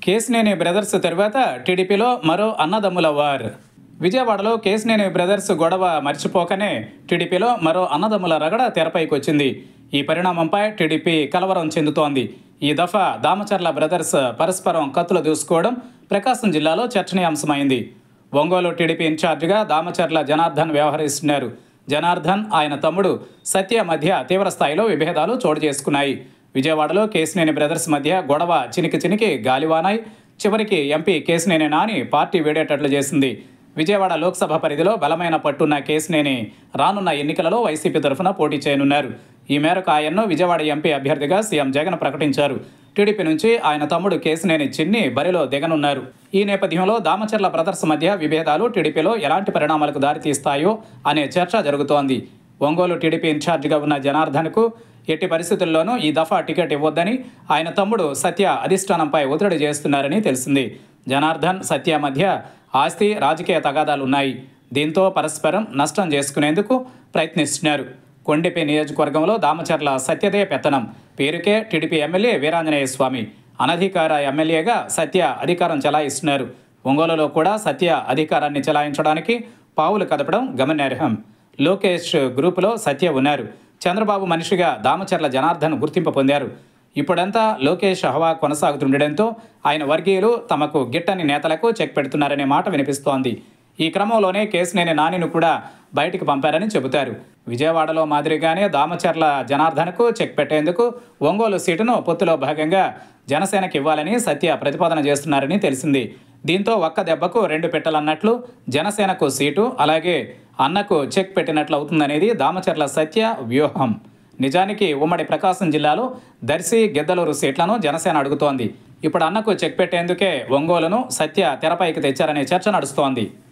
Kesineni brothers తరువాత టీడీపీలో మరో అన్నదమ్ముల వార్. విజయవాడలో కేశినేని బ్రదర్స్ గొడవ మర్చిపోకనే టీడీపీలో మరో అన్నదమ్ముల రగడ తెరపైకి వచ్చింది. ఈ పరిణామంపై టీడీపీ కలవరం చెందుతోంది. ఈ దఫా దామచర్ల బ్రదర్స్ పరస్పరం కత్తులు దూసుకోవడం ప్రకాశం జిల్లాలో చర్చనీయాంశమైంది. ఒంగోలు టీడీపీ ఇన్ఛార్జిగా దామచర్ల జనార్దన్ వ్యవహరిస్తున్నారు. జనార్దన్, ఆయన తమ్ముడు సత్య మధ్య తీవ్రస్థాయిలో విభేదాలు చోటు చేసుకున్నాయి. విజయవాడలో కేశినేని బ్రదర్స్ మధ్య గొడవ చినికి గాలివానాయి. చివరికి ఎంపీ కేశినేని నాని పార్టీ వీడేటట్లు చేసింది. విజయవాడ లోక్సభ పరిధిలో బలమైన పట్టున్న కేశినేని రానున్న ఎన్నికలలో వైసీపీ తరఫున పోటీ చేయనున్నారు. ఈ మేరకు ఆయన్ను విజయవాడ ఎంపీ అభ్యర్థిగా సీఎం జగన్ ప్రకటించారు. టీడీపీ నుంచి ఆయన తమ్ముడు కేశినేని చిన్ని బరిలో దిగనున్నారు. ఈ నేపథ్యంలో దామచర్ల బ్రదర్స్ మధ్య విభేదాలు టీడీపీలో ఎలాంటి పరిణామాలకు దారితీస్తాయో అనే చర్చ జరుగుతోంది. ఒంగోలు టీడీపీ ఇన్ఛార్జిగా ఉన్న జనార్దన్కు ఎట్టి పరిస్థితుల్లోనూ ఈ దఫా టికెట్ ఇవ్వొద్దని ఆయన తమ్ముడు సత్య అధిష్టానంపై ఒత్తిడి చేస్తున్నారని తెలిసింది. జనార్దన్, సత్య మధ్య ఆస్తి, రాజకీయ తగాదాలున్నాయి. దీంతో పరస్పరం నష్టం చేసుకునేందుకు ప్రయత్నిస్తున్నారు. కొండెపి నియోజకవర్గంలో దామచర్ల సత్యదే పెత్తనం. పేరుకే టీడీపీ ఎమ్మెల్యే వీరాంజనేయ స్వామి. అనధికార ఎమ్మెల్యేగా సత్య అధికారం చెలాయిస్తున్నారు. ఒంగోలులో కూడా సత్య అధికారాన్ని చెలాయించడానికి పావులు కదపడం గమనార్హం. లోకేష్ గ్రూపులో సత్య ఉన్నారు. చంద్రబాబు మనిషిగా దామచర్ల జనార్దన్ గుర్తింపు పొందారు. ఇప్పుడంతా లోకేష్ హవా కొనసాగుతుండటంతో ఆయన వర్గీయులు తమకు గిట్టని నేతలకు చెక్ పెడుతున్నారనే మాట వినిపిస్తోంది. ఈ క్రమంలోనే కేశినేని నానిను కూడా బయటికి పంపారని చెబుతారు. విజయవాడలో మాదిరిగానే దామచర్ల జనార్దన్కు చెక్ పెట్టేందుకు ఒంగోలు సీటును పొత్తులో భాగంగా జనసేనకి ఇవ్వాలని సత్య ప్రతిపాదన చేస్తున్నారని తెలిసింది. దీంతో ఒక్క దెబ్బకు రెండు పెట్టలన్నట్లు జనసేనకు సీటు, అలాగే అన్నకు చెక్ పెట్టినట్లు అవుతుందనేది దామచర్ల సత్య వ్యూహం. నిజానికి ఉమ్మడి ప్రకాశం జిల్లాలో దర్శి, గిద్దలూరు సీట్లను జనసేన అడుగుతోంది. ఇప్పుడు అన్నకు చెక్ పెట్టేందుకే ఒంగోలును సత్య తెరపైకి తెచ్చారనే చర్చ నడుస్తోంది.